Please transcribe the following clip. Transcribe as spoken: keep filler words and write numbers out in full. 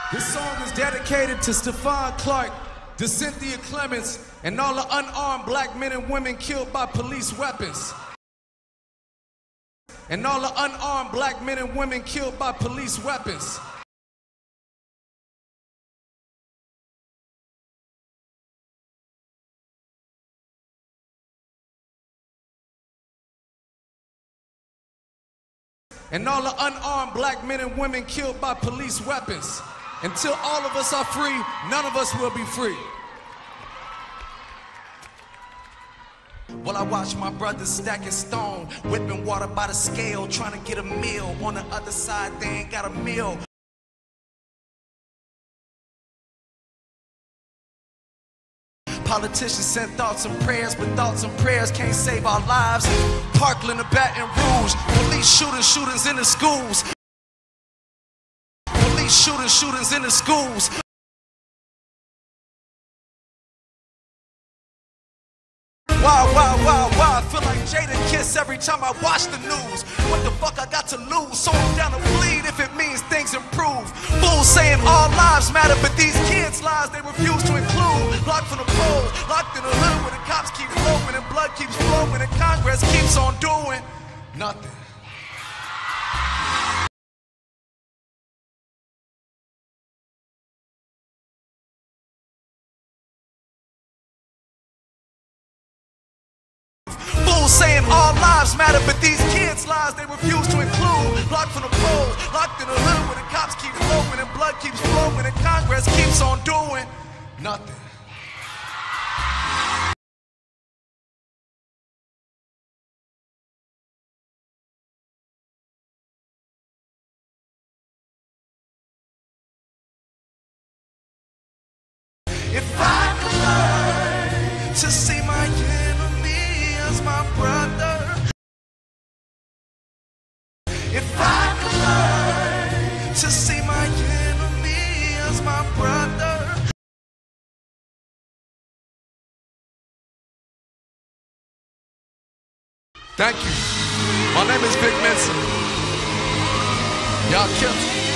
This song is dedicated to Stephon Clark, to Cynthia Clements, and all the unarmed black men and women killed by police weapons. And all the unarmed black men and women killed by police weapons. And all the unarmed black men and women killed by police weapons. Until all of us are free, none of us will be free. Well, I watch my brothers stacking stone, whipping water by the scale, trying to get a meal. On the other side, they ain't got a meal. Politicians send thoughts and prayers, but thoughts and prayers can't save our lives. Parkland or Baton Rouge, police shooting shootings in the schools. Police shooting shootings in the schools. Why, why, why, why? I feel like Jada Kiss every time I watch the news. What the fuck I got to lose? So I'm down to bleed if it means things improve. Fools saying all lives matter, but these kids' lives they refuse to include. Locked from the pole, locked in the hood where the cops keep flowing and blood keeps flowing and Congress keeps on doing nothing. Saying all lives matter, but these kids' lives they refuse to include. Locked from the pole, locked in the hood where the cops keep flowing and blood keeps flowing and Congress keeps on doing nothing. If I could learn to see my enemy as my brother, if I could learn to see my enemy as my brother. Thank you. My name is Vic Mensa. Y'all killed me.